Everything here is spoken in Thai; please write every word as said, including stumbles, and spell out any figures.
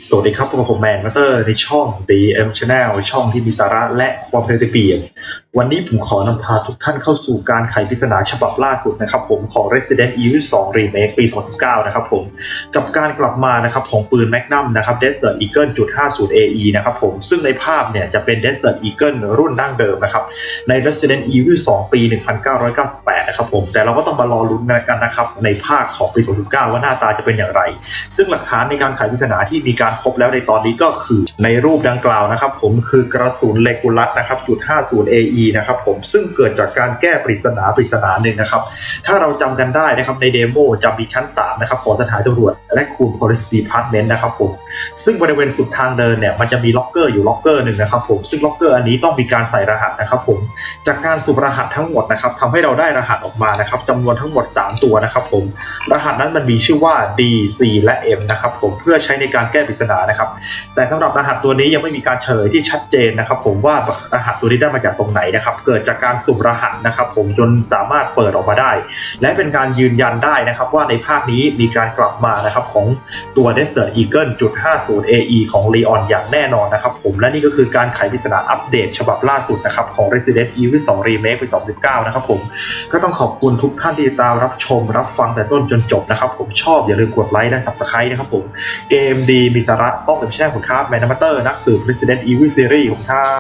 สวัสดีครับพบกับผมแมนมาเตอร์ในช่อง ดี เอ็ม Channel ช่องที่มีสาระและความเพลิดเพลินวันนี้ผมขอนำพาทุกท่านเข้าสู่การไขปริศนาฉบับล่าสุดนะครับผมของ Resident Evil สอง Remake ปี สองพันสิบเก้า นะครับผมกับการกลับมานะครับของปืน Magnum นะครับ Desert Eagle จุด ห้าสิบ เอ อี นะครับผมซึ่งในภาพเนี่ยจะเป็น Desert Eagle รุ่นดั้งเดิมนะครับใน Resident Evil สอง ปี หนึ่งพันเก้าร้อยเก้าสิบแปด นะครับผมแต่เราก็ต้องมารอลุ้นกันนะครับในภาคของปี สองพันสิบเก้า ว่าหน้าตาจะเป็นอย่างไรซึ่งหลักฐานในการไขปริศนาที่มีการพบแล้วในตอนนี้ก็คือในรูปดังกล่าวนะครับผมคือกระสุนเลกูลัสนะครับจุด ห้าสิบ เอ อี นะครับผมซึ่งเกิดจากการแก้ปริศนาปริศนาหนึ่งนะครับถ้าเราจำกันได้นะครับในเดโมจะมีชั้นสามนะครับของสถานตำรวจและคูน Police Department นะครับผมซึ่งบริเวณสุดทางเดินเนี่ยมันจะมีล็อกเกอร์อยู่ล็อกเกอร์หนึ่งนะครับผมซึ่งล็อกเกอร์อันนี้ต้องมีการใส่รหัสนะครับผมจากการสุ่มรหัสทั้งหมดนะครับทำให้เราได้รหัสออกมานะครับจำนวนทั้งหมดสามตัวนะครับผมรหัสนั้นมันมีชื่อว่า ดี ซี และ M นะครับผมเพื่อใช้ในการแก้ปริศนานะครับแต่สำหรับรหัสตัวนี้ยังไม่มีการเฉลยที่ชัดเจนนะครับผมว่ารหัสตัวนี้ได้มาจากตรงไหนนะครับเกิดจากการสุ่มรหัสนะครับผมจนสามารถเปิดออกมาได้และเป็นการยืนยันได้นะครับว่าในภาคนี้มีการกลับมานะครับของตัว Desert Eagle จุด ห้าสิบ เอ อี ของ Leon อย่างแน่นอนนะครับผมและนี่ก็คือการไขปริศนาอัปเดตฉบับล่าสุดนะครับของ Resident Evil สอง Remake ปี สองพันสิบเก้า นะครับผมก็ต้องขอบคุณทุกท่านที่ติดตามรับชมรับฟังแต่ต้นจนจบนะครับผมชอบอย่าลืมกดไลค์และ Subscribe นะครับผมเกมดีมีสาระต้องเป็นแช่ผมครับแมนมาเตอร์นักสืบ Resident Evil Series ผมครับ